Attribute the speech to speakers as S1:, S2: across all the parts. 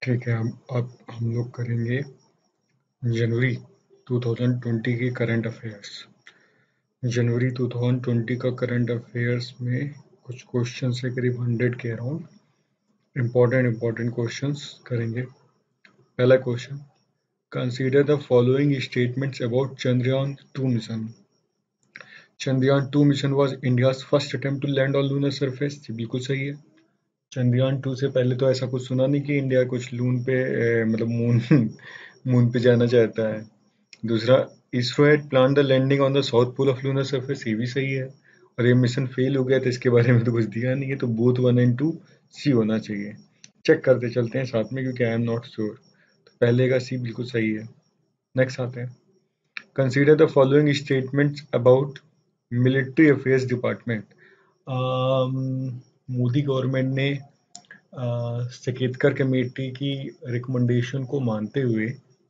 S1: ठीक है, अब हम लोग करेंगे जनवरी 2020 की करंट अफेयर्स। जनवरी 2020 का करंट अफेयर्स में कुछ क्वेश्चन है, करीब 100 के अराउंड। इम्पोर्टेंट क्वेश्चंस करेंगे। पहला question, consider the following statements about Chandrayaan 2 mission. Chandrayaan 2 mission was India's first attempt to land on lunar surface. ये बिल्कुल सही है। चंद्रयान 2 से पहले तो ऐसा कुछ सुना नहीं कि इंडिया कुछ लून पे मतलब मून मून पे जाना चाहता है। दूसरा, ISRO had plan the landing on the south pole of lunar surface. ये भी सही है। और ये मिशन फेल हो गया तो इसके बारे में तो कुछ दिया नहीं है, तो बोथ 1 एंड 2 सी होना चाहिए। चेक करते चलते हैं साथ में, क्योंकि आई एम नॉट श्योर। तो पहले का सी बिल्कुल सही है। नेक्स्ट आते हैं, consider the following statements about military affairs department. Modi government ने सकेतकर कमेटी की रिकमेंडेशन को मानते हुए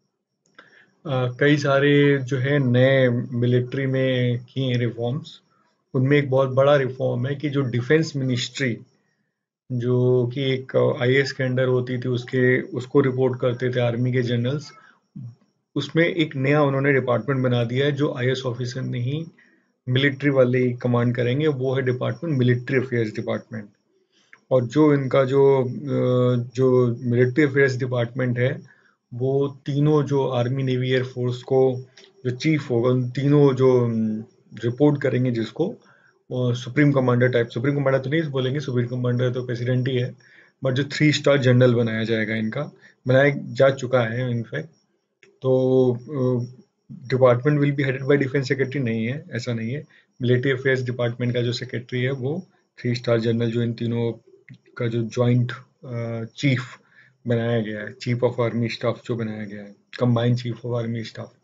S1: कई सारे जो है नए मिलिट्री में किए रिफॉर्म्स। उनमें एक बहुत बड़ा रिफॉर्म है कि जो डिफेंस मिनिस्ट्री, जो कि एक आईएएस के अंडर होती थी, उसको रिपोर्ट करते थे आर्मी के जनरल्स, उसमें एक नया उन्होंने डिपार्टमेंट बना दिया है जो आईएएस ऑफिसर नहीं मिलिट्री वाले ही कमांड करेंगे। वो है डिपार्टमेंट मिलिट्री अफेयर्स डिपार्टमेंट। और जो इनका जो मिलिट्री अफेयर्स डिपार्टमेंट है, वो तीनों जो आर्मी नेवी एयरफोर्स को जो चीफ होगा, उन तीनों जो रिपोर्ट करेंगे जिसको, supreme commander type, supreme commander तो नहीं बोलेंगे, सुप्रीम कमांडर तो प्रेसिडेंट ही है, बट जो 3 स्टार जनरल बनाया जाएगा, इनका बनाया जा चुका है इनफैक्ट। तो department will be headed by defence secretary, नहीं है, ऐसा नहीं है। मिलिट्री अफेयर्स डिपार्टमेंट का जो सेक्रेटरी है वो 3 स्टार जनरल, जो इन तीनों का जो ज्वाइंट चीफ बनाया गया है, चीफ ऑफ आर्मी स्टाफ जो बनाया गया है, combined chief of army staff.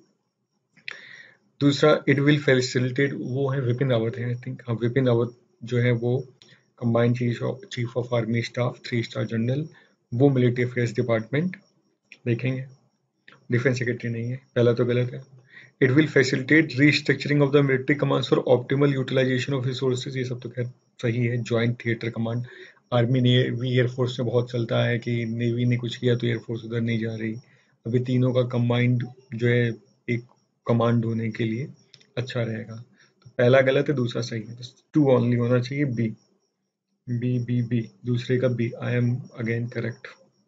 S1: दूसरा, इट विल फैसिलिटेट, वो है विपिन रावत है आई थिंक, हाँ विपिन रावत जो है वो combined chief of army staff 3 star general, वो मिलिट्री अफेयर्स डिपार्टमेंट देखेंगे। डिफेंस सेक्रेटरी नहीं है, पहला तो गलत है। It will facilitate restructuring of the military commands for optimal utilization of resources. ये सब तो खैर सही है। Joint theatre command, army navy air force में बहुत चलता है कि नेवी ने कुछ किया तो एयरफोर्स उधर नहीं जा रही। अभी तीनों का कंबाइंड जो है एक कमांड होने के लिए अच्छा रहेगा। तो पहला गलत है, दूसरा सही है। 2 ओनली होना चाहिए। बी बी बी बी, दूसरे का B, I am again correct.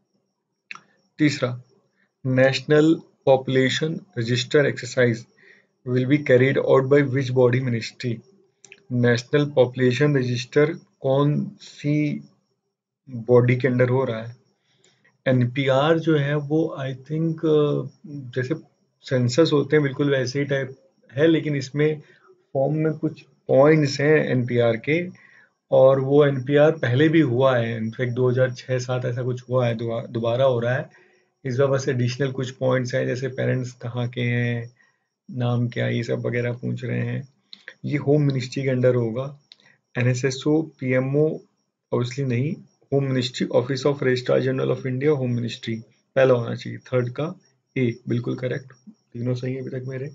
S1: तीसरा, national population register exercise will be carried out by which body ministry? National population register कौन सी बॉडी के अंडर हो रहा है? एनपीआर जो है वो आई थिंक जैसे सेंसस होते हैं बिल्कुल वैसे ही टाइप है, लेकिन इसमें फॉर्म में कुछ पॉइंट्स हैं एनपीआर के, और वो एनपीआर पहले भी हुआ है, इनफैक्ट 2006-7 ऐसा कुछ हुआ है, दोबारा हो रहा है। इस बार बस एडिशनल कुछ पॉइंट्स हैं, जैसे पेरेंट्स कहाँ के हैं, नाम क्या, ये सब वगैरह पूछ रहे हैं। ये होम मिनिस्ट्री के अंडर होगा। एनएसएसओ, पीएमओ ऑब्वियसली नहीं। Home ministry, office of registrar general of India, home ministry पहला होना चाहिए। थर्ड का ए बिल्कुल करेक्ट। तीनों सही है अभी तक मेरे।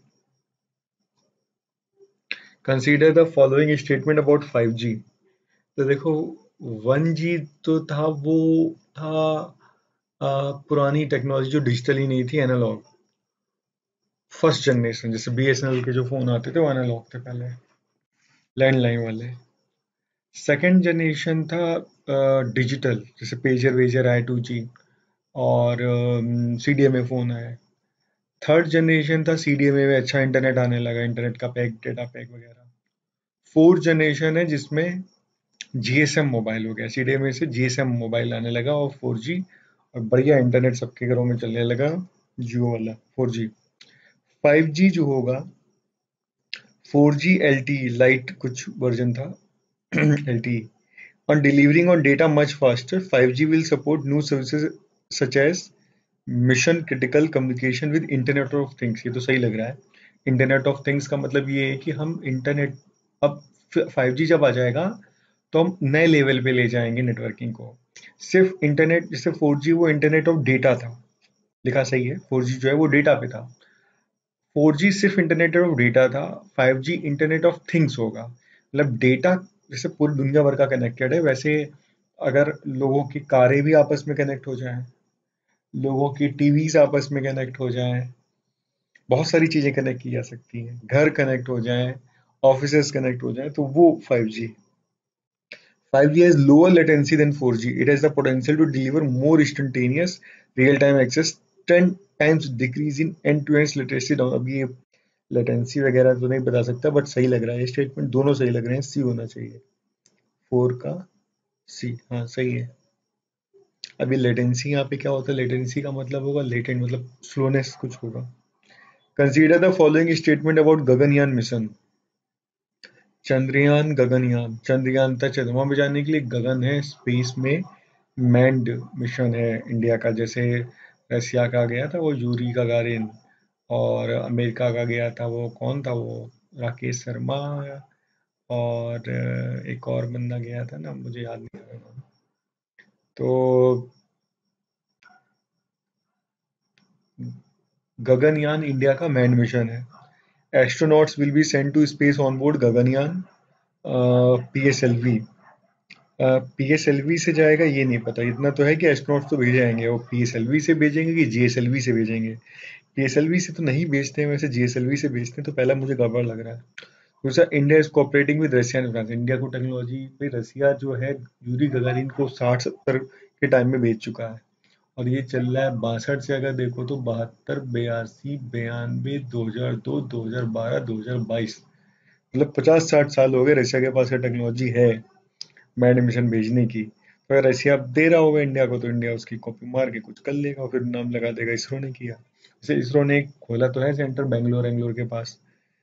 S1: Consider the following statement about 5G। तो देखो, 1G तो था, वो था पुरानी टेक्नोलॉजी जो डिजिटल ही नहीं थी, एनालॉग। फर्स्ट जनरेशन, जैसे बीएसएनएल के जो फोन आते थे वो एनालॉग थे पहले, लैंडलाइन वाले। सेकंड जनरेशन था डिजिटल, जैसे पेजर वेजर आए 2G, और सीडीएमए फोन आए। थर्ड जनरेशन था सीडीएमए में अच्छा इंटरनेट आने लगा, इंटरनेट का पैक, डेटा पैक वगैरह। फोर्थ जनरेशन है जिसमें जीएसएम मोबाइल हो गया, सीडीएमए से जीएसएम मोबाइल आने लगा, और 4G, और बढ़िया इंटरनेट सबके घरों में चलने लगा, जियो वाला 4G। 5G जो होगा, 4G LTE लाइट कुछ वर्जन था LTE। On delivering on data much faster, 5G will support new services such as mission critical communication with Internet of Things। ये तो सही लग रहा है। Internet of Things का मतलब ये है कि हम इंटरनेट, अब 5G जब आ जाएगा तो हम नए लेवल पे ले जाएंगे नेटवर्किंग को। सिर्फ इंटरनेट, जैसे 4G वो इंटरनेट ऑफ डेटा था, लिखा सही है, 4G जो है वो डेटा पे था। 4G सिर्फ इंटरनेट ऑफ डेटा था, 5G इंटरनेट ऑफ थिंग्स होगा। मतलब डेटा जैसे पूरी दुनिया भर का कनेक्टेड है, वैसे अगर लोगों की कारें भी आपस में कनेक्ट हो जाएं, लोगों की टीवीज आपस में कनेक्ट हो जाएं, बहुत सारी चीजें कनेक्ट की जा सकती हैं, घर कनेक्ट हो जाएं, ऑफिसेस कनेक्ट हो जाएं, तो वो 5G। 5G has lower latency than 4G. It has the potential to deliver more instantaneous real-time access, 10 times decrease in end-to-end latency down। अब ये latency वगैरह तो नहीं बता सकता, बट सही लग रहा है ये स्टेटमेंट, दोनों सही लग रहे हैं, सी होना चाहिए, 4 का सी, हाँ सही है। अभी लेटेंसी यहाँ पे क्या होता है, लेटेंसी का मतलब होगा लेटेंट, मतलब स्लोनेस कुछ होगा। Consider the following statement about Gaganyaan mission. Chandrayaan, Gaganyaan, Chandrayaan तक चंद्रमा में जाने के लिए, गगन है स्पेस में मैन्ड मिशन है इंडिया का, जैसे रसिया का गया था वो यूरी गागारिन, और अमेरिका का गया था वो कौन था वो, राकेश शर्मा, और एक और बंदा गया था ना, मुझे याद नहीं आ रहा नाम। तो गगनयान इंडिया का मैन्ड मिशन है। Astronauts will be sent to space on board Gaganyaan PSLV। PSLV से जाएगा ये नहीं पता, इतना तो है कि एस्ट्रोनॉट्स तो भेजे जाएंगे, वो PSLV से भेजेंगे कि GSLV से भेजेंगे। PSLV से तो नहीं भेजते हैं वैसे, GSLV से भेजते हैं, तो पहला मुझे गड़बड़ लग रहा है। दूसरा, India is cooperating with Russia and France. India को टेक्नोलॉजी पे रसिया जो है यूरी गगारिन को 60-70 के टाइम में भेज चुका है, और ये चल रहा है 62 से, अगर देखो तो 72, 82, 92, 2002, 2012, 2022, मतलब 50-60 साल हो गए रशिया के पास ये टेक्नोलॉजी है मैंड मिशन भेजने की। तो अगर रशिया अब दे रहा होगा इंडिया को, तो इंडिया उसकी कॉपी मार के कुछ कर लेगा और फिर नाम लगा देगा इसरो ने किया। जैसे इसरो ने एक खोला तो है सेंटर बेंगलोर एंगलोर के पास।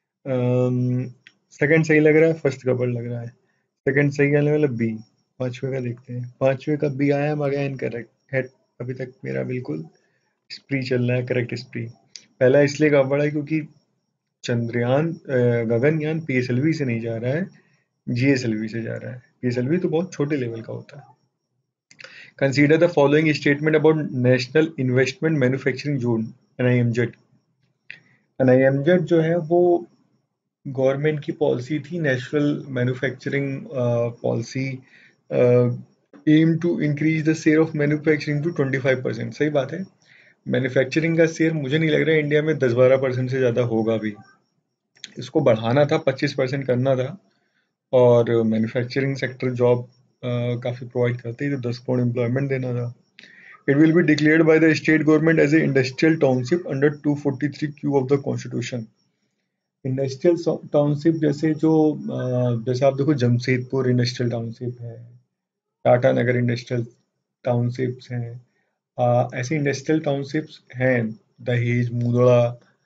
S1: सेकंड सही लग रहा है, फर्स्ट गड़बड़ लग रहा है। सेकंड सही आने वाला बी। पांचवे का देखते हैं, पांचवे का बी आया मगर इनकरेक्ट है। अभी तक मेरा बिल्कुल स्प्री चल रहा है, करेक्ट स्प्री। पहला इसलिए गड़बड़ है क्योंकि चंद्रयान गगनयान PSLV से नहीं जा रहा है, GSLV से जा रहा है। PSLV तो बहुत छोटे लेवल का होता है। Consider the following statement about national investment manufacturing zone, NIMZ। NIMZ जो है वो गवर्नमेंट की पॉलिसी थी, national manufacturing policy, aim to increase the share of manufacturing to 25%। सही बात है, मैन्युफैक्चरिंग का शेयर मुझे नहीं लग रहा है इंडिया में 10-12% से ज़्यादा होगा भी। इसको बढ़ाना था, 25% करना था, और मैन्युफैक्चरिंग सेक्टर जॉब काफ़ी प्रोवाइड करती है, तो 10 करोड़ एम्प्लॉयमेंट देना था। It will be declared by the state government as a industrial township under 243Q of the constitution. Industrial township जैसे जो जैसे आप देखो जमशेदपुर इंडस्ट्रियल टाउनशिप है, टाटा नगर इंडस्ट्रियल टाउनशिप्स हैं, ऐसे इंडस्ट्रियल टाउनशिप्स हैं, दहेज, मुंदड़ा,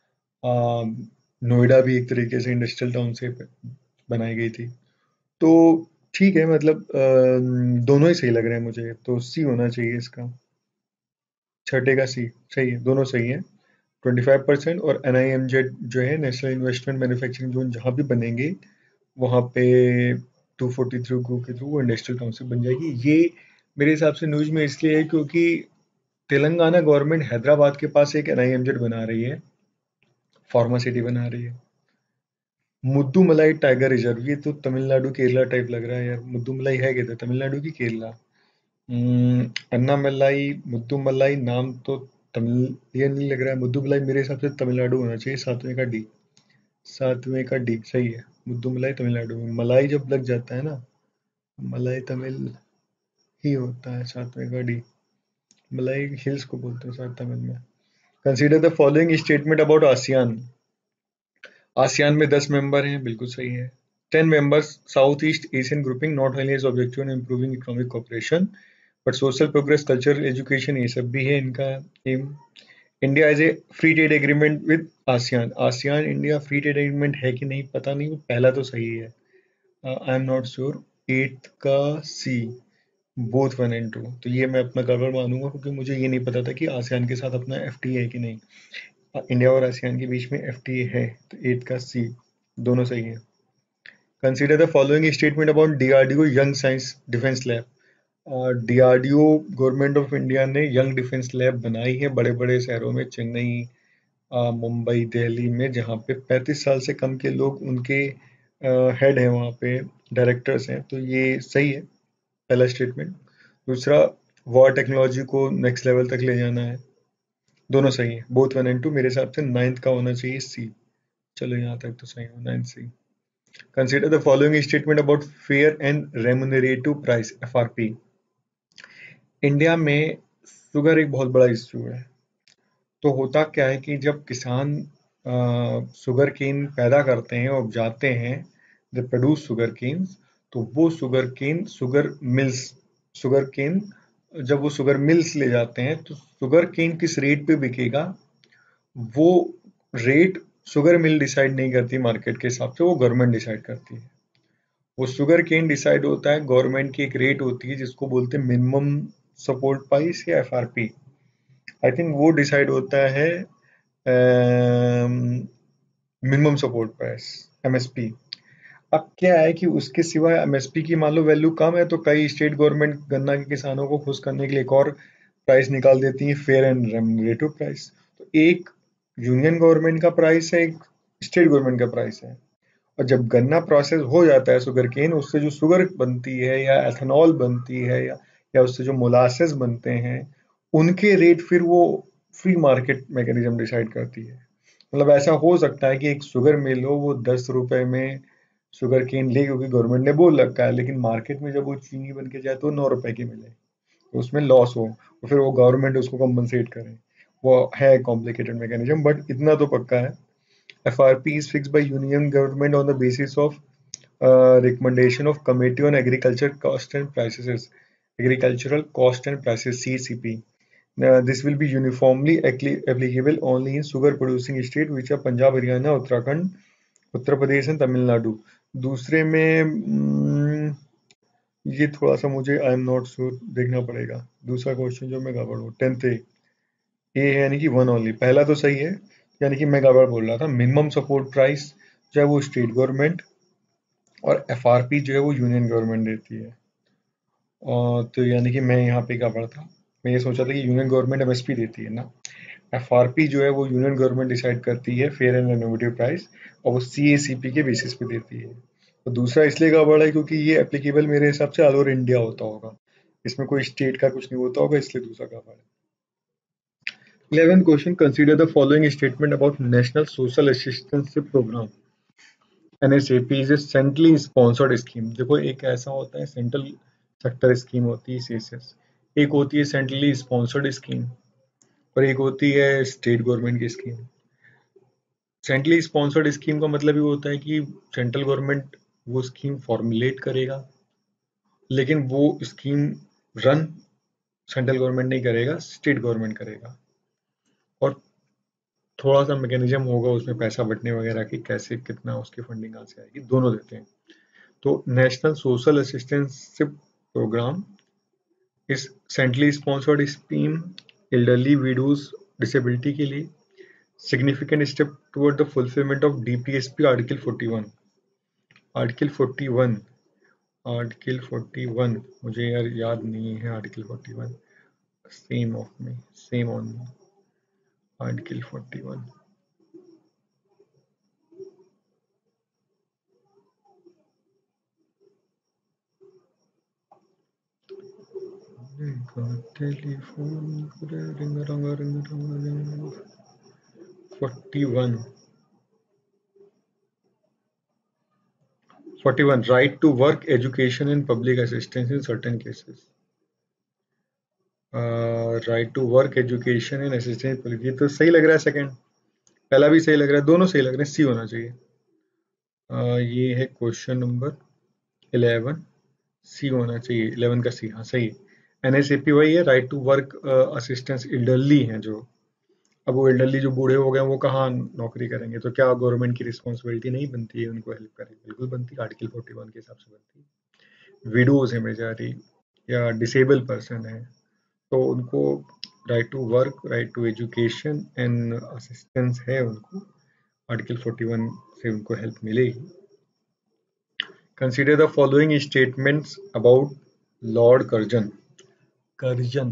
S1: नोएडा भी एक तरीके से इंडस्ट्रियल टाउनशिप बनाई गई थी। तो ठीक है, मतलब दोनों ही सही लग रहे हैं मुझे, तो सी होना चाहिए इसका, छठे का सी। सही है, दोनों सही है। 25%, और NIMZ जो है नेशनल इन्वेस्टमेंट मैन्युफैक्चरिंग जोन जहाँ भी बनेंगे वहाँ पे 243 ग्रुप के थ्रू वो इंडस्ट्रियल टाउनशिप बन जाएगी। ये मेरे हिसाब से न्यूज में इसलिए है क्योंकि तेलंगाना गवर्नमेंट हैदराबाद के पास एक NIMZ बना रही है, फार्मा सिटी बना रही है। मुद्दुमलाई टाइगर रिजर्व, ये तो तमिलनाडु केरला टाइप लग रहा है यार। मुद्दुमलाई है किधर, तमिलनाडु की केरला? अन्नामलाई, मुद्दुमलाई नाम तो तमिल, ये नहीं लग रहा है। मुद्दुमलाई मेरे हिसाब से तमिलनाडु होना चाहिए, सातवें का डी। सातवें का डी सही है, मुद्दुमलाई तमिलनाडु में। मलाई जब लग जाता है ना, मलाई तमिल ही होता है, सातवें का डी। मलाई हिल्स को बोलते हैं शायद तमिल में। Consider the following statement about ASEAN. ASEAN में 10 मेंबर हैं, बिल्कुल सही है। 10 members, south east Asian grouping, not only as objective in improving economic cooperation but social progress, cultural education, ये सब भी है इनका aim. India as a free trade agreement with ASEAN. ASEAN India free trade agreement है कि नहीं पता नहीं, वो पहला तो सही है, I am not sure. Eighth का सी, बोथ 1 and 2, तो ये मैं अपना गड़बड़ मानूंगा क्योंकि मुझे ये नहीं पता था कि आसियान के साथ अपना FTA है कि नहीं। इंडिया और आसियान के बीच में FTA है, तो एट्थ का सी, दोनों सही है। Consider the following statement about DRDO young science defence lab. DRDO government of India ने यंग डिफेंस लैब बनाई है बड़े बड़े शहरों में, चेन्नई, मुंबई, दिल्ली में, जहाँ पे 35 साल से कम के लोग उनके हेड हैं, वहाँ पे डायरेक्टर्स हैं, तो ये सही है पहला स्टेटमेंट। दूसरा, वॉर टेक्नोलॉजी को नेक्स्ट लेवल तक ले जाना है। दोनों सही है, बोथ 1 and 2। मेरे हिसाब से 9th का होना चाहिए सी। चलो यहाँ तक तो सही हो, 9 C. Consider the following statement about fair and remunerative price, FRP. India में शुगर एक बहुत बड़ा इश्यू है। तो होता क्या है कि जब किसान शुगर केन पैदा करते हैं, उपजाते हैं, दे प्रोड्यूस शुगर केन, तो वो शुगर केन शुगर केन जब वो शुगर मिल्स ले जाते हैं, तो शुगर केन किस रेट पे बिकेगा, वो रेट शुगर मिल डिसाइड नहीं करती मार्केट के हिसाब से, वो गवर्नमेंट डिसाइड करती है। वो शुगर केन डिसाइड होता है, गवर्नमेंट की एक रेट होती है जिसको बोलते हैं मिनिमम सपोर्ट प्राइस या एफआरपी। आई थिंक वो डिसाइड होता है मिनिमम सपोर्ट प्राइस, एमएसपी। अब क्या है कि उसके सिवा एमएसपी की मान लो वैल्यू कम है, तो कई स्टेट गवर्नमेंट गन्ना के किसानों को खुश करने के लिए एक और प्राइस निकाल देती है, फेयर एंड रेम्युनरेटिव प्राइस। तो एक यूनियन गवर्नमेंट का प्राइस है, एक स्टेट गवर्नमेंट का प्राइस है। और जब गन्ना प्रोसेस हो जाता है शुगर केन, उससे जो शुगर बनती है या एथेनॉल बनती है या उससे जो मोलासेस बनते हैं, उनके रेट फिर वो फ्री मार्केट मैकेनिज्म डिसाइड करती है। मतलब ऐसा हो सकता है कि एक शुगर मिल हो, वो 10 रुपए में शुगर केन ले, क्योंकि गवर्नमेंट ने बोल रखा है, लेकिन मार्केट में जब वो चीनी बन के जाए तो 9 रुपए की मिले, तो उसमें लॉस हो, तो फिर वो गवर्नमेंट उसको कंपनसेट करे। वो है कॉम्प्लिकेटेड मैकेनिज्म, बट इतना तो पक्का है, FRP is fixed by union government on the basis of recommendation of Committee on Agriculture Cost and Prices, Agricultural Cost and Prices (CCP). This will be uniformly applicable only in sugar producing state which are Punjab, Haryana, Uttarakhand, Uttar Pradesh and Tamil Nadu. दूसरे में ये थोड़ा सा मुझे आई am not sure, देखना पड़ेगा। दूसरा question जो मैं गड़बड़ हूँ, 10th ए है, यानी कि 1 ओनली। पहला तो सही है, यानी कि मैं गड़बड़ बोल रहा था। मिनिमम सपोर्ट प्राइस जो है वो स्टेट गवर्नमेंट, और एफआरपी जो है वो यूनियन गवर्नमेंट देती है। और तो यानी कि मैं यहाँ पे गड़बड़ था, मैं ये सोचा था कि यूनियन गवर्नमेंट एमएसपी देती है ना। एफआरपी जो है वो यूनियन गवर्नमेंट डिसाइड करती है, फेयर एंड इनोवेटिव प्राइस, और वो सीएसीपी के बेसिस पे देती है। तो दूसरा इसलिए गड़बड़ है क्योंकि ये एप्लीकेबल मेरे हिसाब से ऑल ओवर इंडिया होता होगा, इसमें कोई स्टेट का कुछ नहीं होता होगा, इसलिए दूसरा गड़बड़ है। 11th question, consider the following statement about National Social Assistance Program. NSAP is a centrally sponsored scheme। देखो, एक ऐसा होता है सेंट्रल सेक्टर स्कीम होती है सीएसएस, एक होती है सेंट्रली स्पॉन्सर्ड स्कीम, और एक होती है स्टेट गवर्नमेंट की स्कीम। सेंट्रली स्पॉन्सर्ड स्कीम का मतलब ये होता है कि सेंट्रल गवर्नमेंट वो स्कीम फॉर्मुलेट करेगा, लेकिन वो स्कीम रन सेंट्रल गवर्नमेंट नहीं करेगा, स्टेट गवर्नमेंट करेगा। और थोड़ा सा मैकेनिज्म होगा उसमें पैसा बटने वगैरह की, कैसे कितना उसकी फंडिंग कहाँ से आएगी, दोनों देते हैं। तो नेशनल सोशल असिस्टेंसशिप प्रोग्राम इस centrally sponsored scheme elderly widows disability के लिए significant step toward the fulfilment of DPSP article 41। Article 41, article 41 मुझे यार याद नहीं है। Article 41 same of me, same on me. Article 41 telephone 41 right to work, education and public assistance in certain cases। Right to work, education and assistance, ये तो सही लग रहा है। सेकंड, पहला भी सही लग रहा है, दोनों सही लग रहे हैं, सी होना चाहिए। ये है क्वेश्चन नंबर 11, सी होना चाहिए, 11 का सी, हाँ सही है। एनएसएपी वही है, right to work assistance. Elderly हैं जो, अब वो एल्डरली जो बूढ़े हो गए वो कहाँ नौकरी करेंगे, तो क्या गवर्नमेंट की रिस्पॉन्सिबिलिटी नहीं बनती है उनको हेल्प करें? बिल्कुल बनती है, आर्टिकल 41 के हिसाब से बनती है। विडोज है बेचारी, या डिसेबल पर्सन है, तो उनको right to work, right to education and assistance है उनको, आर्टिकल 41 से उनको हेल्प मिलेगी। Consider the following statements about lord Curzon. Curzon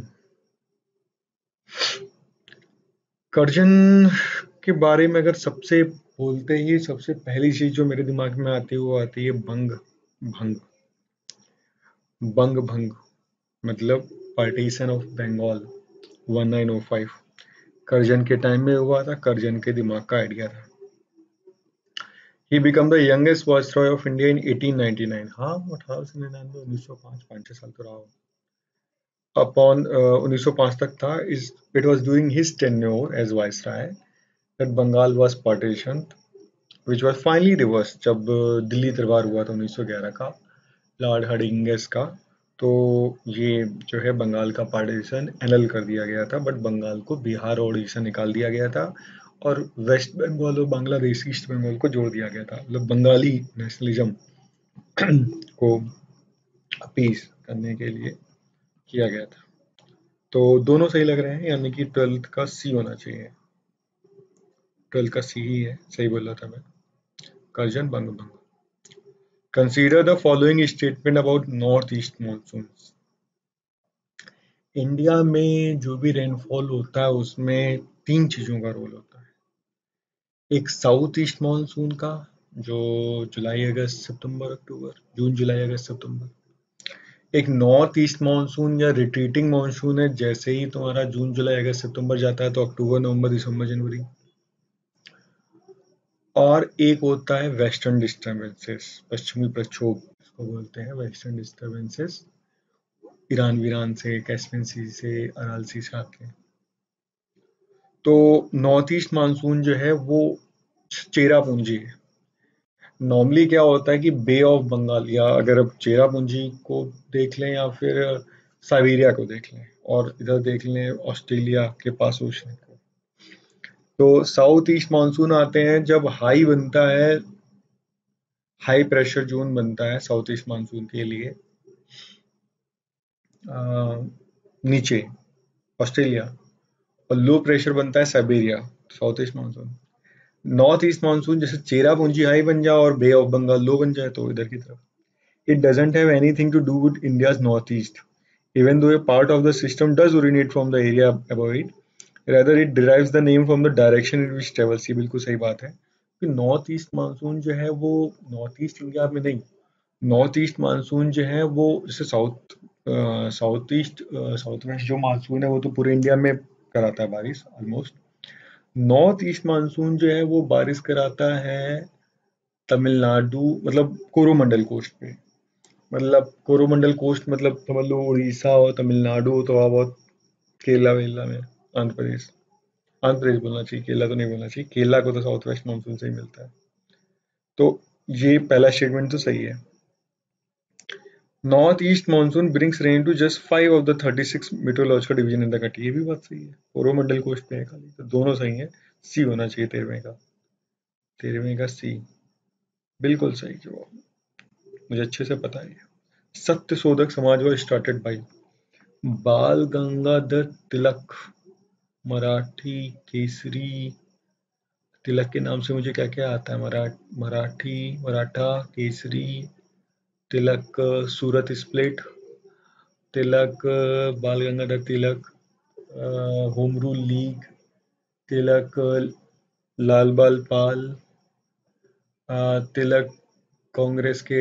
S1: Curzon के बारे में अगर सबसे बोलते ही सबसे पहली चीज जो मेरे दिमाग में आती है वो आती है बंग भंग। बंग भंग मतलब पार्टीशन ऑफ बंगाल 1905। करजन के टाइम में हुआ था, करजन के दिमाग का आइडिया था। He became the youngest Viceroy of India in 1899। हाँ, 1899, 1905, 5-6 साल तो रहा हो। Upon 1905 तक था। It was during his tenure as Viceroy that Bengal was partitioned, which was finally reversed जब दिल्ली दरबार हुआ था 1911 का, लॉर्ड हार्डिंगस का। तो ये जो है बंगाल का पार्टीशन एनल कर दिया गया था, बट बंगाल को बिहार और उड़ीसा निकाल दिया गया था, और वेस्ट बंगाल और बांग्लादेश ईस्ट बंगाल को जोड़ दिया गया था। मतलब बंगाली नेशनलिज्म को अपीस करने के लिए किया गया था। तो दोनों सही लग रहे हैं, यानी कि 12th का सी होना चाहिए। 12th का सी ही है, सही बोला था मैं। करजन बंग बंग। Consider the following statement about north east monsoon. India में जो भी रेनफॉल होता है उसमें 3 चीजों का रोल होता है। एक साउथ ईस्ट मानसून का, जो जुलाई अगस्त सितंबर अक्टूबर, जून जुलाई अगस्त सितंबर। एक नॉर्थ ईस्ट मानसून या रिट्रीटिंग मानसून है, जैसे ही तुम्हारा जून जुलाई अगस्त सितंबर जाता है तो अक्टूबर नवंबर दिसंबर जनवरी। और एक होता है वेस्टर्न डिस्टर्बेंसेस, पश्चिमी प्रक्षोभ इसको बोलते हैं, वेस्टर्न डिस्टर्बेंसेस। ईरान वीरान से, कैस्पियन सी से, अराल सी से आते हैं। तो नॉर्थ ईस्ट मानसून जो है वो चेरापूंजी है। नॉर्मली क्या होता है कि बे ऑफ बंगाल, या अगर अब चेरापूंजी को देख लें या फिर साइबेरिया को देख लें, और इधर देख लें ऑस्ट्रेलिया के पास ओशन को, तो साउथ ईस्ट मानसून आते हैं जब हाई बनता है, हाई प्रेशर जोन बनता है साउथ ईस्ट मानसून के लिए नीचे ऑस्ट्रेलिया, और लो प्रेशर बनता है Siberia, south east monsoon. North east monsoon जैसे चेरापूंजी हाई बन जाए और बे ऑफ बंगाल लो बन जाए, तो इधर की तरफ। It doesn't have anything to do with India's northeast, even though a part of the system does originate from the area above it. Rather, it derives the name from the direction in which travels। ये बिल्कुल सही बात है कि north east monsoon जो है वो north east India में नहीं, नॉर्थ ईस्ट मानसून जो है वो जैसे साउथ वेस्ट जो मानसून है वो तो पूरे इंडिया में कराता है बारिश ऑलमोस्ट। नॉर्थ ईस्ट मानसून जो है वो बारिश कराता है तमिलनाडु, मतलब कोरोमंडल कोस्ट पे। मतलब कोरोमंडल कोस्ट मतलब समझ लो उड़ीसा और तमिलनाडु हो, थोड़ा बहुत केरला वेरला में, आंध्र प्रदेश। आंध्र प्रदेश बोलना चाहिए, केरला तो नहीं बोलना चाहिए, केरला को तो साउथ वेस्ट मानसून से ही मिलता है। तो ये पहला स्टेटमेंट तो सही है। North east monsoon brings rain to just 5 of the 36 meteorological division in the country. ये भी बात सही है, कोरोमंडल कोस्ट पे है खाली, तो दोनों सही है। सी होना चाहिए 13वें का सी, बिल्कुल सही जवाब, मुझे अच्छे से पता है। सत्य शोधक समाज वॉज स्टार्टेड बाई बाल गंगाधर तिलक। मराठी केसरी तिलक के नाम से मुझे क्या क्या आता है, Maratha Kesari Tilak, Surat split Tilak, Bal Gangadhar Tilak, home rule league Tilak, Lal Bal Pal Tilak, Congress के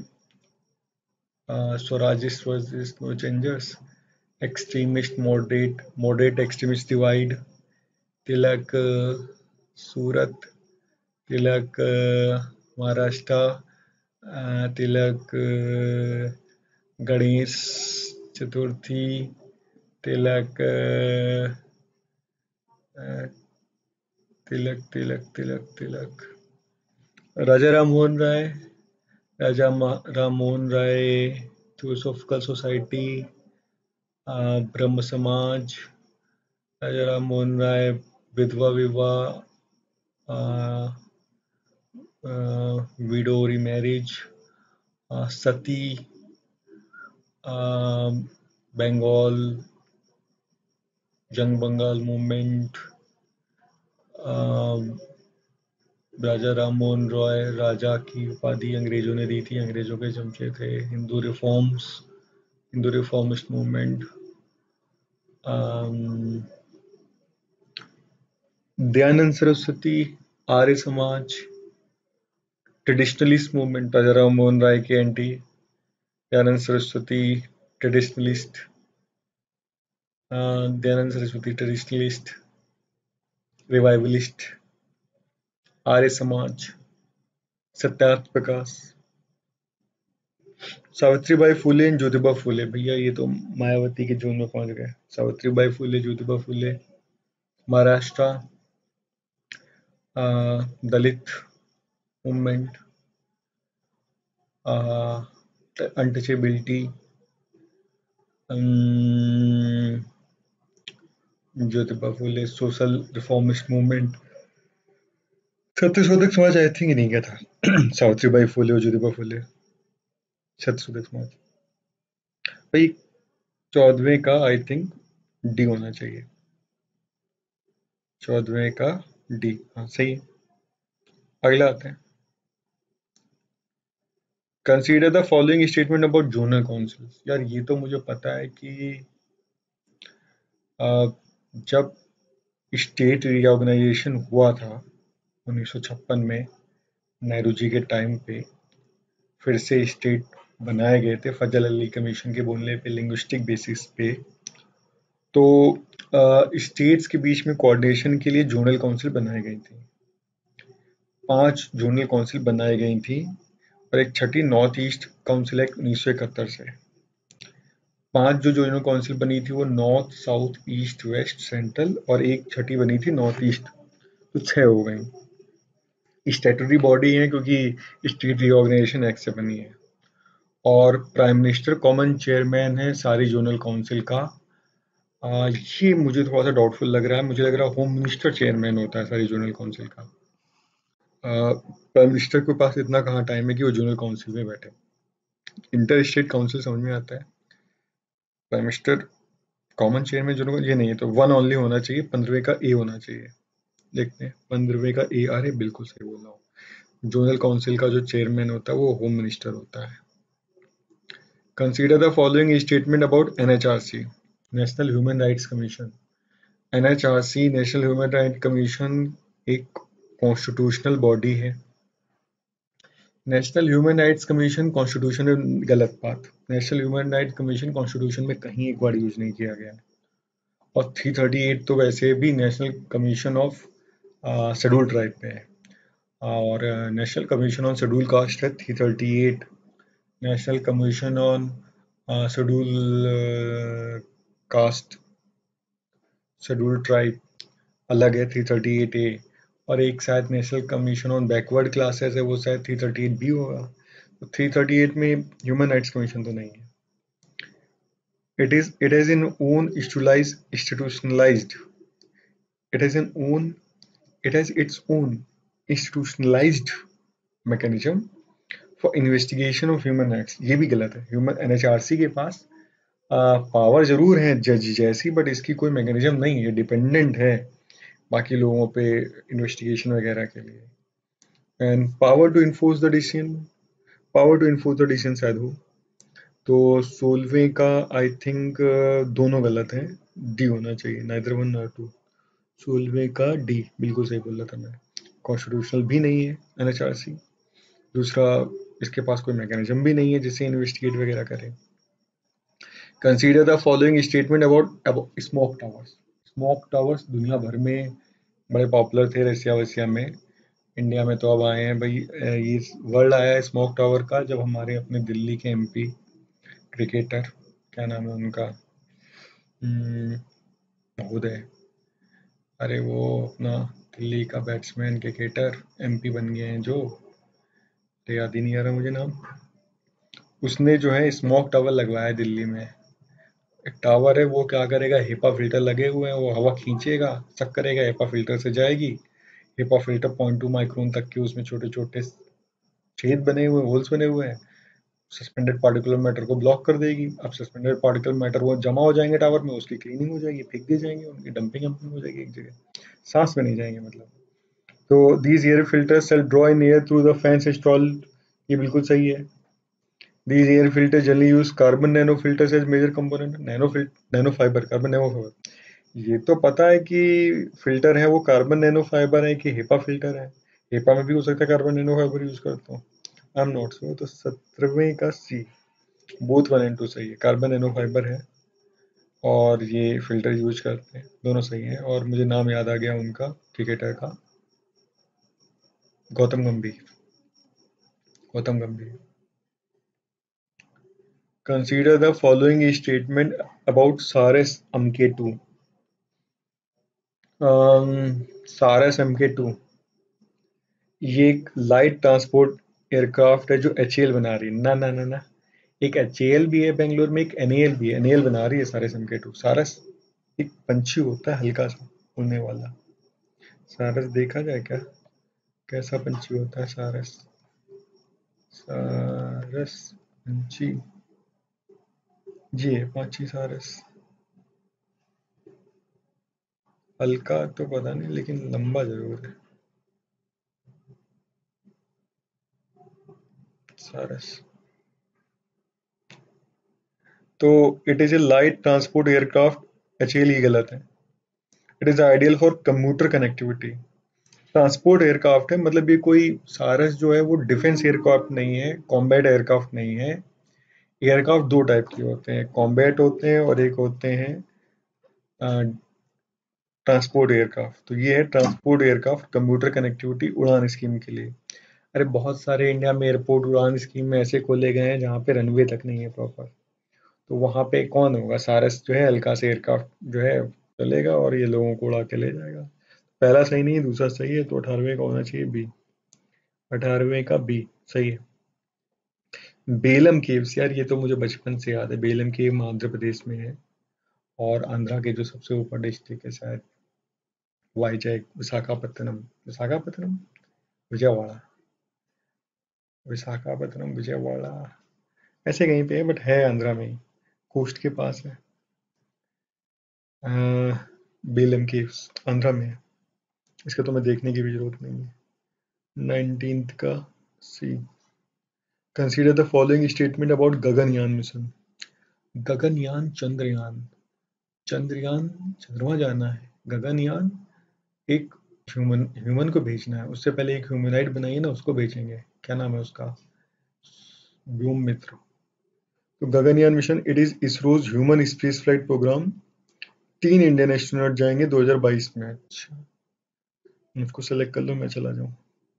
S1: Swarajist versus no changers, extremist moderate extremist divide Tilak, Surat Tilak, Maharashtra Tilak, Ganesh Chaturthi Tilak, Tilak Tilak Tilak Tilak, Raja Ram Mohan Roy, Ram Mohan Roy theosophical society, Brahmo Samaj, राजा राम मोहन राय विधवा विवाह, विडो रीमैरिज, सती, बंगाल जंग बंगाल मूवमेंट, राजा राम मोहन रॉय, राजा की उपाधि अंग्रेजों ने दी थी, अंग्रेजों के चमचे थे, Hindu reformist movement, Dayanand Saraswati, Arya Samaj, traditionalist movement, Raja Ram Mohan Roy के anti, Dayanand Saraswati traditionalist, Dayanand Saraswati traditionalist, revivalist, Arya Samaj, Satyarth Prakash, Savitribai Phule and Jyotiba Phule. भैया ये तो मायावती के जोन में पहुंच गए। Savitribai Phule, Jyotiba Phule, Maharashtra, Dalit movement, untouchability, Jyotiba Phule, social reformist movement, Satyashodhak Samaj I think नहीं क्या था। सावित्रीबाई फुले और ज्योतिबा फुले, सत्यशोधक समाज। भाई 14वें का आई थिंक डी होना चाहिए। 14वें का डी, हाँ सही है। अगला आते हैं। Consider the following statement about zonal councils. यार ये तो मुझे पता है कि जब स्टेट रीऑर्गेनाइजेशन हुआ था 1956 में, नेहरू जी के टाइम पे फिर से स्टेट बनाए गए थे फजल अली कमीशन के बोलने पे, लिंग्विस्टिक बेसिस पे। तो स्टेट्स के बीच में कोऑर्डिनेशन के लिए जोनल काउंसिल बनाई गई थी। 5 जोनल काउंसिल बनाई गई थी और एक छठी नॉर्थ ईस्ट काउंसिल एक्ट 1971 से। 5 जो जोनल काउंसिल बनी थी वो north, south, east, west, central, और एक छठी बनी थी नॉर्थ ईस्ट। तो 6 हो गई। स्टैट्यूटरी बॉडी है क्योंकि स्टेट रीऑर्गेनाइजेशन एक्ट से बनी है। और प्राइम मिनिस्टर कॉमन चेयरमैन है सारी जोनल काउंसिल का। ये मुझे थोड़ा सा डाउटफुल लग रहा है। मुझे लग रहा है होम मिनिस्टर चेयरमैन होता है सारी जोनल काउंसिल का। प्राइम मिनिस्टर के पास इतना कहाँ टाइम है कि वो जोनल काउंसिल में बैठे। इंटर स्टेट काउंसिल समझ में आता है। Prime minister common chairman zonal, ये नहीं है तो 1 ओनली होना चाहिए। 15वें का ए होना चाहिए। देखते हैं 15वें का ए। अरे बिल्कुल सही बोल रहा हूँ। जोनल काउंसिल का जो चेयरमैन होता है वो होम मिनिस्टर होता है। Consider the following statement about NHRC, national human rights commission. NHRC, national human right commission, एक कॉन्स्टिट्यूशनल बॉडी है। National human rights commission constitution में, गलत बात। National human rights commission constitution में कहीं एक बार यूज नहीं किया गया है। और 338 तो वैसे भी national commission of schedule tribe पे है। और national commission on schedule caste है 338। National commission on schedule caste, schedule tribe अलग है 338 ए। और एक शायद national commission on backward classes है, वो शायद 338 बी होगा। तो 338 में ह्यूमन राइट्स कमीशन तो नहीं है। It has an own institutionalized. It has an own. It has its own institutionalized mechanism for investigation of human rights. ये भी गलत है। ह्यूमन एनएचआरसी के पास पावर जरूर है जज जैसी, बट इसकी कोई मैकेनिज्म नहीं है। डिपेंडेंट है बाकी लोगों पे इन्वेस्टिगेशन वगैरह के लिए। And power to enforce the decision, power to enforce the decision शायद हो। तो 16वें का आई थिंक दोनों गलत हैं। डी होना चाहिए, नाइदर 1 नॉर 2। 16वें का डी बिल्कुल सही बोल रहा था मैं। कॉन्स्टिट्यूशनल भी नहीं है एनएचआरसी। दूसरा, इसके पास कोई मैकेनिज्म भी नहीं है जिससे इन्वेस्टिगेट वगैरह करे। Consider the following statement about smoke towers. Smoke towers दुनिया भर में बड़े पॉपुलर थे, रशिया वशिया में। इंडिया में तो अब आए हैं भाई। ये वर्ल्ड आया है स्मोक टावर का जब हमारे अपने दिल्ली के एमपी क्रिकेटर, क्या नाम है उनका, महोदय, अरे वो अपना दिल्ली का बैट्समैन क्रिकेटर एमपी बन गए हैं जो, तो याद ही नहीं आ रहा मुझे नाम। उसने जो है स्मोक टावर लगवाया है दिल्ली में। एक टावर है, वो क्या करेगा, हिपा फिल्टर लगे हुए हैं, वो हवा खींचेगा, चक करेगा, हिपा फिल्टर से जाएगी। हिपा फिल्टर 0.2 माइक्रोन तक के उसमें छोटे छोटे छेद बने हुए, होल्स बने हुए हैं। सस्पेंडेड पार्टिकुलर मैटर को ब्लॉक कर देगी। अब सस्पेंडेड पार्टिकुलर मैटर वो जमा हो जाएंगे टावर में, उसकी क्लीनिंग हो जाएगी, फेंक दिए जाएंगे, उनकी डंपिंग हो जाएगी एक जगह, सांस में नहीं जाएंगे मतलब। तो these air filters shall draw in air through the fans installed. ये बिल्कुल सही है। These air filters generally use carbon nanofilters as major component. Nano fibre, carbon nano fibre. ये तो पता है कि फिल्टर है वो कार्बन नैनो फाइबर है कि हेपा फिल्टर है। हेपा में भी हो सकता है कार्बन नैनो फाइबर यूज करता हूँ। I am not sure. तो 17वें का सी, बोथ 1 and 2 सही है। कार्बन नैनो फाइबर है और ये फिल्टर यूज करते हैं, दोनों सही है। और मुझे नाम याद आ गया उनका, क्रिकेटर का, Gautam Gambhir. Gautam Gambhir. Consider the following statement about Saras MK2। सारस MK2 ये एक लाइट ट्रांसपोर्ट एयरक्राफ्ट है जो HAL बना रही है। ना ना ना ना, एक HAL भी है बेंगलोर में, एक NAL भी है। NAL बना रही है सारस MK2। सारस एक पंछी होता है हल्का सा उड़ने वाला। सारस देखा जाए क्या, कैसा पंछी होता है सारस? सारस पंछी, जी है पांची सारस। हल्का तो पता नहीं लेकिन लंबा जरूर है सारस। तो it is a light transport aircraft. HAL ये गलत है। It is ideal for computer connectivity. Transport aircraft है, मतलब ये कोई, सारस जो है वो डिफेंस एयरक्राफ्ट नहीं है, कॉम्बैट एयरक्राफ्ट नहीं है। एयरक्राफ्ट दो टाइप के होते हैं, कॉम्बैट होते हैं और एक होते हैं ट्रांसपोर्ट एयरक्राफ्ट। तो ये है transport aircraft, computer connectivity Udan scheme के लिए। अरे बहुत सारे इंडिया में एयरपोर्ट उड़ान स्कीम में ऐसे खोले गए हैं जहाँ पे रनवे तक नहीं है प्रॉपर। तो वहाँ पे कौन होगा? सारस जो है हल्का सा एयरक्राफ्ट जो है चलेगा और ये लोगों को उड़ा के ले जाएगा। पहला सही नहीं है, दूसरा सही है, तो 18वें का होना चाहिए बी। 18वें का बी सही है। बेलम केव्स, यार ये तो मुझे बचपन से याद है। बेलम केव आंध्र प्रदेश में है। और आंध्रा के जो सबसे ऊपर डिस्ट्रिक्ट है शायद वाईजैग, विशाखापत्तनम। विशाखापत्तनम, विजयवाड़ा। विशाखापत्तनम, विजयवाड़ा, ऐसे कहीं पे है, बट है आंध्रा में ही, कोस्ट के पास है। बेलम केव्स आंध्रा में है। इसका तो मैं देखने की भी जरूरत नहीं है। 19th का C. Consider the following statement about Gaganyaan mission. Gaganyaan, Chandrayaan. Chandrayaan चंद्रमा जाना है, गगनयान एक ह्यूमन ह्यूमन को भेजना है। उससे पहले एक ह्यूमनाइड बनाइए ना, उसको भेजेंगे। क्या नाम है उसका? व्योम मित्र। तो Gaganyaan mission it is ISRO's human space flight programme. 3 Indian astronaut जाएंगे 2022 में। अच्छा, मुझको सेलेक्ट कर लो, मैं चला जाऊँ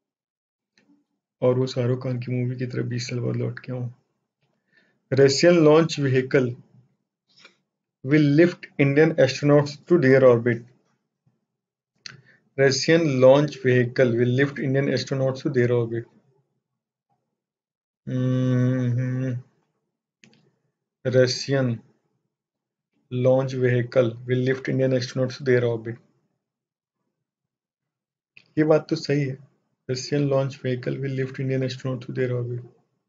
S1: और वो शाहरुख खान की मूवी की तरह 20 साल बाद लौट के आऊँ। Russian launch vehicle will lift Indian astronauts to their orbit. Russian launch vehicle will lift Indian astronauts to their orbit. Hmm. Russian launch vehicle will lift Indian astronauts to their orbit. ये बात तो सही है। Russian launch vehicle will lift Indian astronauts to their orbit.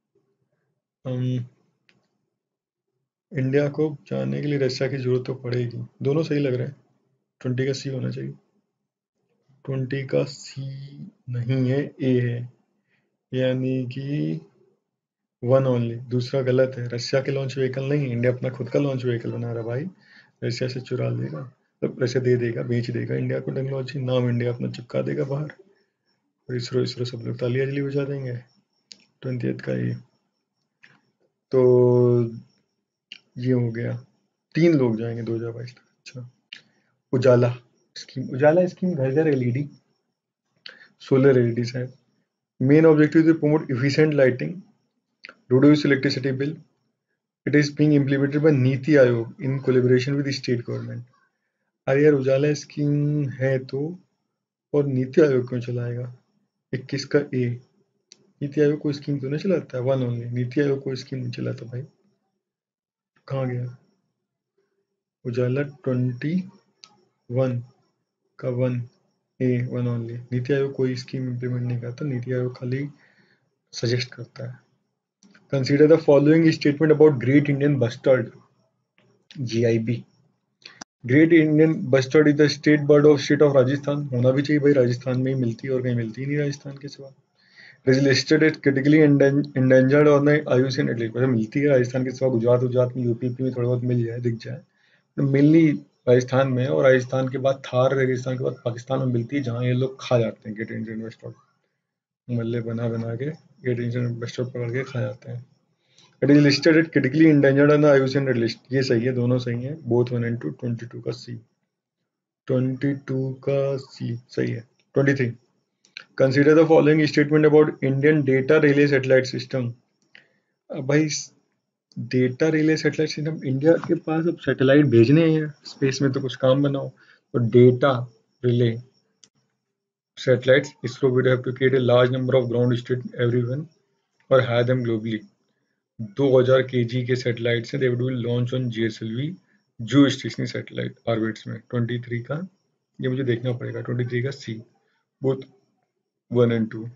S1: India को जाने के लिए Russia की जरूरत तो पड़ेगी। दोनों सही लग रहा है। 20 का सी होना चाहिए। 20 का सी नहीं है, ए है, यानी कि वन ओनली। दूसरा गलत है, रशिया के लॉन्च व्हीकल नहीं, इंडिया अपना खुद का लॉन्च व्हीकल बना रहा है भाई। रशिया से चुरा लेगा, मतलब रशिया दे देगा, बेच देगा इंडिया को टेक्नोलॉजी, नाम इंडिया अपना चिपका देगा बाहर। और इसरो इसरो सब लोग तालियां जली बजा देंगे। 20th का ये तो ये हो गया। 3 लोग जाएंगे 2022 तक। अच्छा, उजाला स्कीम। उजाला स्कीम घर घर LED, सोलर LED है। Main objective to promote efficient lighting, reduce electricity bill. It is being implemented by NITI Aayog in collaboration with the state government. अरे यार, उजाला स्कीम है तो, और नीति आयोग क्यों चलाएगा? 21 का ए। नीति आयोग कोई स्कीम तो नहीं चलाता है, वन ओनली। नीति आयोग कोई स्कीम नहीं चलाता भाई। कहाँ गया? उजाला 21 का वन ए, वन ओनली। नीति आयोग कोई स्कीम इम्प्लीमेंट नहीं करता, नीति आयोग खाली सजेस्ट करता है। Consider the following statement about great Indian bustard, GIB। Great Indian bustard is the state bird of state of Rajasthan. होना भी चाहिए भाई, राजस्थान में ही मिलती है और कहीं मिलती ही नहीं राजस्थान के सिवा। It is listed as critically endangered on the IUCN at least. वैसे मिलती है राजस्थान के सिवा, गुजरात गुजरात में, यूपी में थोड़ा बहुत मिल जाए, दिख जाए, तो मिलनी राजस्थान में है। और राजस्थान के बाद थार रेगिस्तान के बाद पाकिस्तान में मिलती है, जहाँ ये लोग खा जाते हैं। ग्रेट इंडियन बस्टर्ड मल्ले बना बना के ग्रेट इंडियन बस्टर्ड पकड़ के खा जाते हैं। It is listed at critically endangered on the IUCN red list. ये सही है, दोनों सही है, बोथ 1 and 2। 22 का सी, 22 का सी सही है। 23, consider the following statement about Indian data relay satellite system. भाई data relay satellite system, India के पास अब सैटेलाइट भेजने हैं स्पेस में, तो कुछ काम बनाओ। तो data relay satellites, ISRO would have to create a large number of ground station everyone or have them globally। 2000 kg के सैटेलाइट्स हैं, they would launch on GSLV जो स्टेशनरी सैटेलाइट ऑर्बिट्स में। 23 का ये मुझे देखना पड़ेगा, 23 का सी, बोथ 1 and 2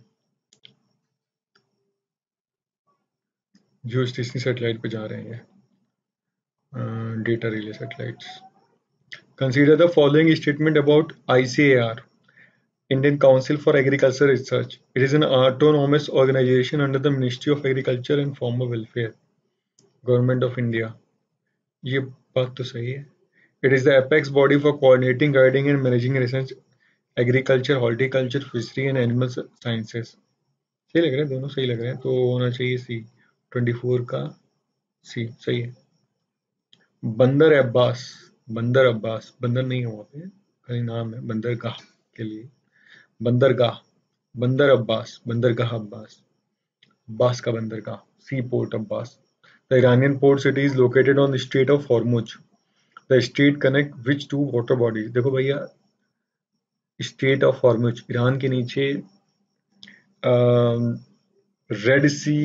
S1: जो स्टेशनरी सैटेलाइट पे जा रहे हैं, data relay satellites. Consider the following statement about ICAR, Indian Council for Agricultural Research. It is an autonomous organization under the Ministry of Agriculture and Farmer Welfare, Government of India। ये बात तो सही है। It is the apex body for coordinating, guiding and managing research, agriculture, horticulture, fishery and animal sciences। सही लग रहा है, दोनों सही लग रहे हैं, तो होना चाहिए सी। 24 का सी सही है। बंदर अब्बास, बंदर अब्बास, बंदर नहीं है वहाँ पे, खाली नाम है बंदरगाह के लिए। बंदरगाह, बंदर अब्बास, बंदरगाह अब्बास, अब्बास का बंदरगाह, sea port Abbas. The Iranian port city is located on the Strait of Hormuz। The strait connect which two water bodies? देखो भैया, स्ट्रेट ऑफ हॉर्मुज ईरान के नीचे, red sea,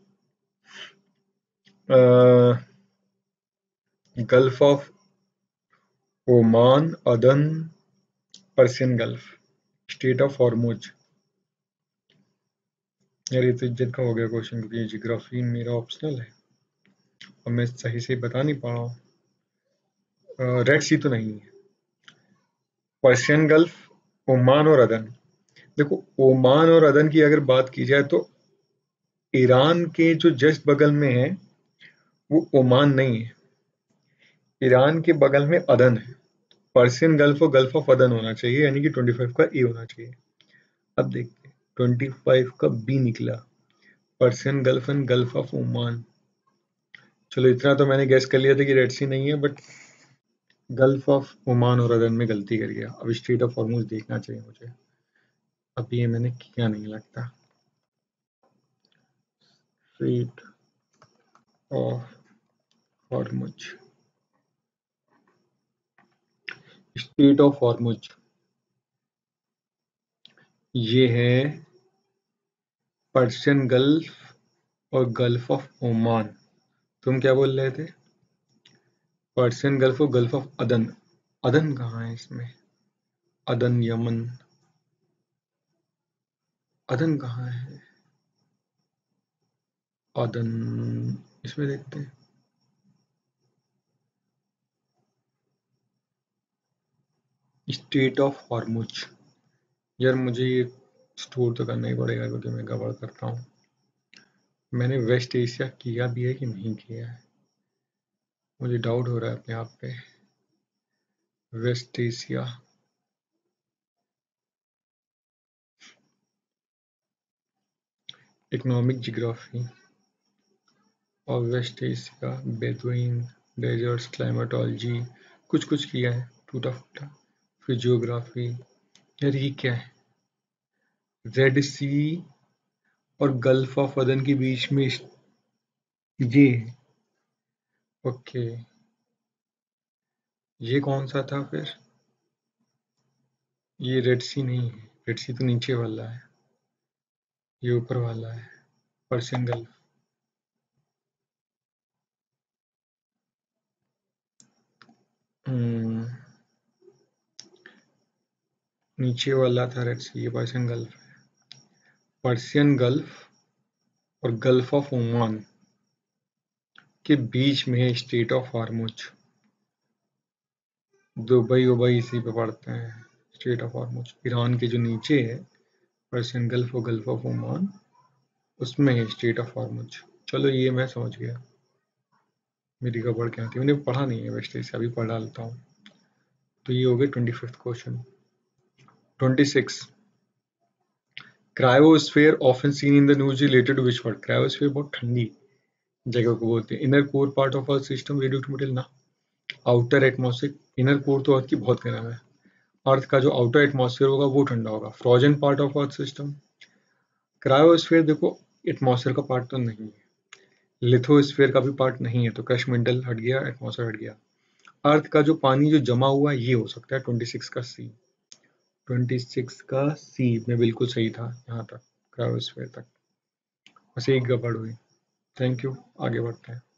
S1: gulf of Oman, Aden, Persian gulf, strait of Hormuz. यार ये तो इज्जत का हो गया क्वेश्चन, क्योंकि जियोग्राफी मेरा ऑप्शनल है और मैं सही से बता नहीं पा रहा हूँ। रेड सी तो नहीं है, पर्शियन गल्फ, ओमान और अदन। देखो ओमान और अदन की अगर बात की जाए तो ईरान के जो जस्ट बगल में है वो ओमान नहीं है, ईरान के बगल में अदन है। पर्शियन गल्फ और गल्फ ऑफ अदन होना चाहिए, यानी कि 25 का ए होना चाहिए। अब देखते हैं 25 का बी निकला, Persian gulf and gulf of Oman. चलो इतना तो मैंने गैस कर लिया था कि रेड सी नहीं है, बट गल्फ ऑफ ओमान और अदन में गलती कर गया। अब स्ट्रेट ऑफ हॉर्मुज देखना चाहिए मुझे, अब ये मैंने किया नहीं लगता। Strait of Hormuz, strait of Hormuz ये है पर्शियन गल्फ और गल्फ ऑफ ओमान। तुम क्या बोल रहे थे? पर्शियन गल्फ और गल्फ ऑफ अदन। अदन कहाँ है इसमें? अदन यमन, अदन कहाँ है? अदन इसमें देखते हैं। स्टेट ऑफ हॉर्मुज, यार मुझे ये स्टोर तो करना ही पड़ेगा क्योंकि मैं गड़बड़ करता हूँ। मैंने वेस्ट एशिया किया भी है कि नहीं किया है, मुझे डाउट हो रहा है अपने आप पे। वेस्ट एशिया, इकोनॉमिक जियोग्राफी और west Asia, Bedouin deserts, climatology, कुछ कुछ किया है टूटा फूटा। फिर जियोग्राफी, यार ये क्या है? रेड सी और गल्फ ऑफ अदन के बीच में ये है। ओके, ये कौन सा था फिर? ये रेड सी नहीं है, रेड सी तो नीचे वाला है, ये ऊपर वाला है, पर्शियन गल्फ। नीचे वाला था रेड सी, ये पर्शियन गल्फ है। पर्शियन गल्फ और गल्फ ऑफ ओमान के बीच में है स्ट्रेट ऑफ हॉर्मुज। दुबई उबई इसी पे पड़ते हैं। स्ट्रेट ऑफ हॉर्मुज ईरान के जो नीचे है, पर्शियन गल्फ और गल्फ ऑफ ओमान, उसमें है स्ट्रेट ऑफ हॉर्मुज। चलो ये मैं समझ गया, मेरी गड़बड़ क्या थी, मैंने पढ़ा नहीं है वेस्ट एशिया, अभी पढ़ डालता हूँ। तो ये हो गए 25th question. 26, cryosphere often seen in the news related to which word? Cryosphere बहुत ठंडी जगह को बोलते हैं। Inner core part of earth system radio to metal ना, आउटर एटमॉस्फेयर। इनर कोर तो अर्थ की बहुत गर्म है, अर्थ का जो आउटर एटमॉस्फेयर होगा वो ठंडा होगा। Frozen part of earth system, cryosphere देखो एटमॉस्फेयर का पार्ट तो नहीं है, लिथोस्फीयर का भी पार्ट नहीं है, तो क्रश मेंटल हट गया, एटमॉस्फेयर हट गया। अर्थ का जो पानी जो जमा हुआ है ये हो सकता है 26 का सी, 26 का सी में बिल्कुल सही था यहाँ तक, क्रायोस्फीयर तक। बस एक गड़बड़ हुई। थैंक यू, आगे बढ़ते हैं।